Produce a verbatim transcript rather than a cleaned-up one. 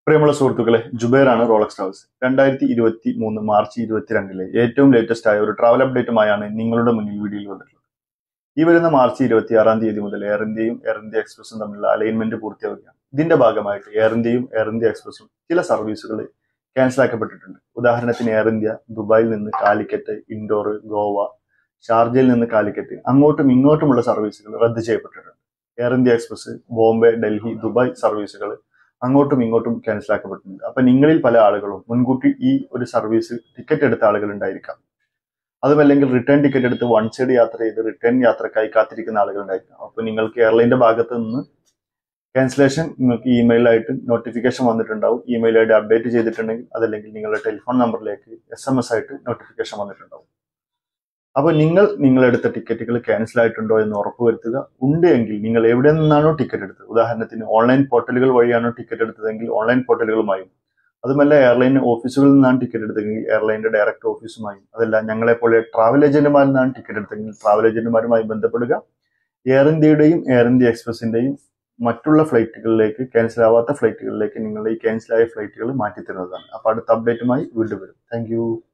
പ്രിയമുള്ള സുഹൃത്തുക്കളെ, ജുബൈറാണ് Rolex travels. രണ്ടായിരത്തി ഇരുപത്തി മൂന്ന് മാർച്ച് ഇരുപത്തിരണ്ടിലെ ഏറ്റവും ലേറ്റസ്റ്റ് ആയ ഒരു ട്രാവൽ അപ്ഡേറ്റുമായാണ് നിങ്ങളുടെ മുന്നിൽ വീഡിയോയിൽ വന്നിട്ടുള്ളത്. ഈ വരുന്ന മാർച്ച് ഇരുപത്തി ആറാം തീയതി മുതൽ എയർ ഇന്ത്യയും എയർ ഇന്ത്യ എക്സ്പ്രസും തമ്മിലുള്ള അലൈൻമെന്റ് പൂർത്തിയാവുകയാണ്. ഇതിന്റെ ഭാഗമായിട്ട് എയർ ഇന്ത്യയും എയർ ഇന്ത്യ എക്സ്പ്രസും ചില സർവീസുകൾ ക്യാൻസൽ ആക്കപ്പെട്ടിട്ടുണ്ട്. ഉദാഹരണത്തിന് എയർ ഇന്ത്യ ദുബായിൽ നിന്ന് കാലിക്കറ്റ്, ഇൻഡോർ, ഗോവ, ഷാർജയിൽ നിന്ന് കാലിക്കറ്റ് അങ്ങോട്ടും ഇങ്ങോട്ടുമുള്ള സർവീസുകൾ റദ്ദ് ചെയ്യപ്പെട്ടിട്ടുണ്ട്. Air India express Bombay, Delhi, Dubai സർവീസുകൾ അങ്ങോട്ടും ഇങ്ങോട്ടും ക്യാൻസൽ ആക്കപ്പെട്ടിട്ടുണ്ട്. അപ്പൊ നിങ്ങളിൽ പല ആളുകളും മുൻകൂട്ടി ഈ ഒരു സർവീസ് ടിക്കറ്റ് എടുത്ത ആളുകൾ ഉണ്ടായിരിക്കാം. അതുമല്ലെങ്കിൽ റിട്ടേൺ ടിക്കറ്റ് എടുത്ത് വൺ സൈഡ് യാത്ര ചെയ്ത് റിട്ടേൺ യാത്രക്കായി കാത്തിരിക്കുന്ന ആളുകൾ ഉണ്ടായിരിക്കാം. അപ്പൊ നിങ്ങൾക്ക് എയർലൈന്റെ ഭാഗത്ത് നിന്ന് ക്യാൻസലേഷൻ നിങ്ങൾക്ക് ഇമെയിലായിട്ട് നോട്ടിഫിക്കേഷൻ വന്നിട്ടുണ്ടാവും. ഇമെയിലായിട്ട് അപ്ഡേറ്റ് ചെയ്തിട്ടുണ്ടെങ്കിൽ അതല്ലെങ്കിൽ നിങ്ങളുടെ ടെലിഫോൺ നമ്പറിലേക്ക് എസ് എം എസ് ആയിട്ട് നോട്ടിഫിക്കേഷൻ വന്നിട്ടുണ്ടാവും. അപ്പോൾ നിങ്ങൾ നിങ്ങളെടുത്ത ടിക്കറ്റുകൾ ക്യാൻസൽ ആയിട്ടുണ്ടോ എന്ന് ഉറപ്പുവരുത്തുക. ഉണ്ട് എങ്കിൽ നിങ്ങൾ എവിടെ നിന്നാണോ ടിക്കറ്റ് എടുത്തത്, ഉദാഹരണത്തിന് ഓൺലൈൻ പോർട്ടലുകൾ വഴിയാണോ ടിക്കറ്റ് എടുത്തതെങ്കിൽ ഓൺലൈൻ പോർട്ടലുകളുമായും, അതുമല്ല എയർലൈൻ ഓഫീസുകളിൽ നിന്നാണ് ടിക്കറ്റ് എടുത്തതെങ്കിൽ എയർലൈനിന്റെ ഡയറക്റ്റ് ഓഫീസുമായും, അതല്ല ഞങ്ങളെപ്പോലെ ട്രാവൽ ഏജന്റുമാരിൽ നിന്നാണ് ടിക്കറ്റ് എടുത്തതെങ്കിൽ ട്രാവൽ ഏജന്റുമാരുമായി ബന്ധപ്പെടുക. എയർ ഇന്ത്യയുടെയും എയർ ഇന്ത്യ എക്സ്പ്രസിന്റെയും മറ്റുള്ള ഫ്ലൈറ്റുകളിലേക്ക്, ക്യാൻസൽ ആവാത്ത ഫ്ലൈറ്റുകളിലേക്ക് നിങ്ങളുടെ ഈ ക്യാൻസൽ ആയ ഫ്ലൈറ്റുകൾ മാറ്റിത്തരുന്നതാണ്. അപ്പോൾ അടുത്ത അപ്ഡേറ്റുമായി വീണ്ടും വരും. താങ്ക്